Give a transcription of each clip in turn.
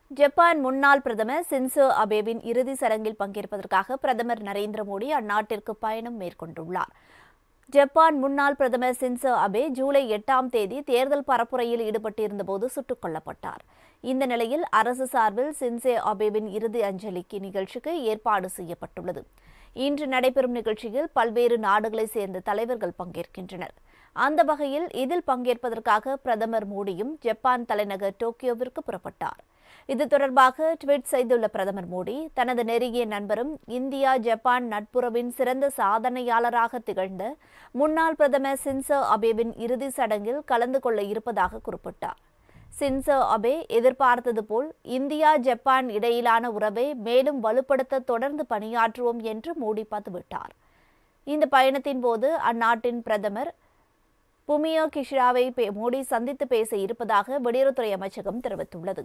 Japan முன்னாள் பிரதமர் Shinzo அபேவின் இறுதி சடங்கில் பங்கேற்பதற்காக பிரதமர் நரேந்திர மோடி அந்நாட்டிற்கு பயணம் மேற்கொண்டுள்ளார். ஜப்பான் முன்னாள் பிரதமர் ஷின்சோ அபே ஜூலை 8ஆம் தேதி தேர்தல் பரப்புரையில் ஈடுபட்டிருந்தபோது சுட்டுக் கொல்லப்பட்டார். இந்த நிலையில் அரசு சார்பில் ஷின்சோ அபேவின் இறுதி அஞ்சலிக்கு நிகழ்ச்சிக்கு ஏற்பாடு செய்யப்பட்டுள்ளது. இன்று நடைபெறும் நிகழ்ச்சியில் பல்வேறு நாடுகளைச் சேர்ந்த தலைவர்கள் பங்கேற்கின்றனர். அந்த வகையில் இதில் பங்கேற்பதற்காக பிரதமர் மோடியும் ஜப்பான் தலைநகர் டோக்கியோவிற்கு புறப்பட்டார். இது தொடர்பாக ட்வீட் செய்துள்ள பிரதமர் மோடி, தனது நெருங்கிய நண்பரும் இந்தியா ஜப்பான் நட்புறவின் சிறந்த சாதனையாளராக திகழ்ந்த முன்னாள் பிரதமர் ஷின்சோ அபேவின் இறுதி சடங்கில் கலந்து கொள்ள இருப்பதாக குறிப்பிட்டார். ஷின்சோ அபே எதிர்பார்த்தது போல் இந்தியா ஜப்பான் இடையிலான உறவை மேலும் வலுப்படுத்த தொடர்ந்து பணியாற்றுவோம் என்று மோடி பதிவிட்டார். இந்த பயணத்தின் போது அந்நாட்டின் பிரதமர் ஃபுமியோ கிஷிடாவை மோடி சந்தித்து பேச இருப்பதாக வெளியுறவுத்துறை அமைச்சகம் தெரிவித்துள்ளது.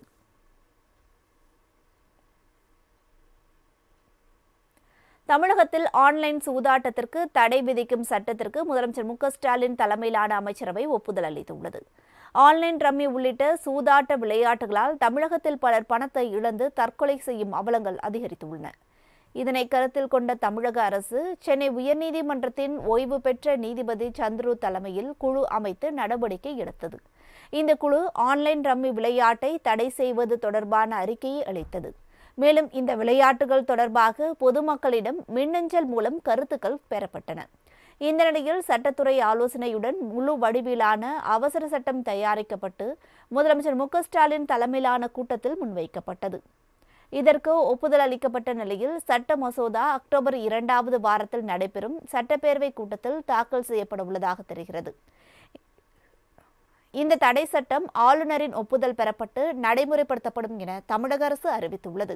தமிழகத்தில் ஆன்லைன் சூதாட்டத்திற்கு தடை விதிக்கும் சட்டத்திற்கு முதலமைச்சர் ஸ்டாலின் தலைமையிலான அமைச்சரவை ஒப்புதல் அளித்துள்ளது. ஆன்லைன் ரம்மி உள்ளிட்ட சூதாட்ட விளையாட்டுகளால் தமிழகத்தில் பலர் பணத்தை இழந்து தற்கொலை செய்யும் அவலங்கள் அதிகரித்துள்ளன. இதனை கருத்தில் கொண்ட தமிழக அரசு சென்னை உயர்நீதிமன்றத்தின் ஓய்வு பெற்ற நீதிபதி சந்துரு தலைமையில் குழு அமைத்து நடவடிக்கை எடுத்தது. இந்த குழு ஆன்லைன் ரம்மி விளையாட்டை தடை செய்வது தொடர்பான அறிக்கையை அளித்தது. மேலும் இந்த விளையாட்டுகள் தொடர்பாக பொதுமக்களிடம் மின்னஞ்சல் மூலம் கருத்துக்கள் பெறப்பட்டன. இந்த நிலையில் சட்டத்துறை ஆலோசனையுடன் முழு வடிவிலான அவசர சட்டம் தயாரிக்கப்பட்டு முதலமைச்சர் ஸ்டாலின் தலைமையிலான கூட்டத்தில் முன்வைக்கப்பட்டது. இதற்கு ஒப்புதல் அளிக்கப்பட்ட நிலையில் சட்ட மசோதா அக்டோபர் 2வது வாரத்தில் நடைபெறும் சட்டப்பேரவை கூட்டத்தில் தாக்கல் செய்யப்பட உள்ளதாக தெரிகிறது. இந்த தடை சட்டம் ஆளுநரின் ஒப்புதல் பெறப்பட்டு நடைமுறைப்படுத்தப்படும் என தமிழக அரசு அறிவித்துள்ளது.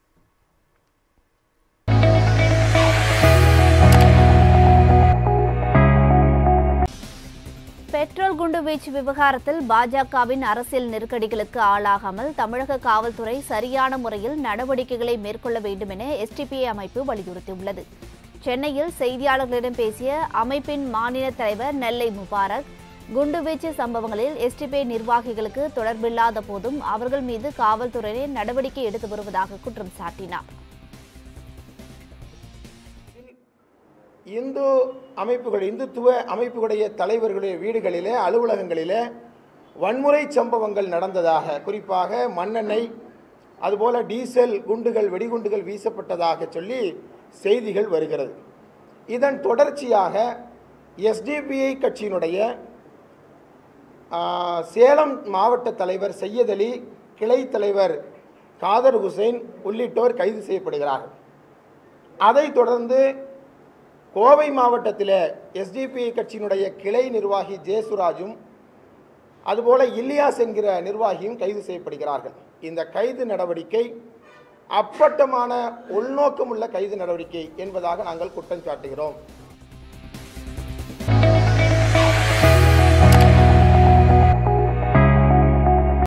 பெட்ரோல் குண்டு வீச்சு விவகாரத்தில் பாஜகவின் அரசியல் நெருக்கடிகளுக்கு ஆளாகாமல் தமிழக காவல்துறை சரியான முறையில் நடவடிக்கைகளை மேற்கொள்ள வேண்டும் என எஸ்டிபிஐ அமைப்பு வலியுறுத்தியுள்ளது. சென்னையில் செய்தியாளர்களிடம் பேசிய அமைப்பின் மாநில தலைவர் நெல்லை முபாரக், குண்டுவீச்சு சம்பவங்களில் எஸ்டிபிஐ நிர்வாகிகளுக்கு தொடர்பில்லாத போதும் அவர்கள் மீது காவல்துறையினர் நடவடிக்கை எடுத்து வருவதாக குற்றம் சாட்டினார். இந்துத்துவ அமைப்புகளுடைய தலைவர்களுடைய வீடுகளிலே, அலுவலகங்களிலே வன்முறை சம்பவங்கள் நடந்ததாக, குறிப்பாக மண்ணெண்ணெய் அதுபோல டீசல் குண்டுகள், வெடிகுண்டுகள் வீசப்பட்டதாக சொல்லி செய்திகள் வருகிறது. இதன் தொடர்ச்சியாக எஸ்டிபிஐ கட்சியினுடைய சேலம் மாவட்ட தலைவர் சையத் அலி, கிளை தலைவர் காதர் ஹுசைன் உள்ளிட்டோர் கைது செய்யப்படுகிறார்கள். அதைத் தொடர்ந்து கோவை மாவட்டத்தில் எஸ்டிபிஐ கட்சியினுடைய கிளை நிர்வாகி ஜேசுராஜும் அதுபோல இல்லியாஸ் என்கிற நிர்வாகியும் கைது செய்யப்படுகிறார்கள். இந்த கைது நடவடிக்கை அப்பட்டமான உள்நோக்கமுள்ள கைது நடவடிக்கை என்பதாக நாங்கள் குற்றம் சாட்டுகிறோம்.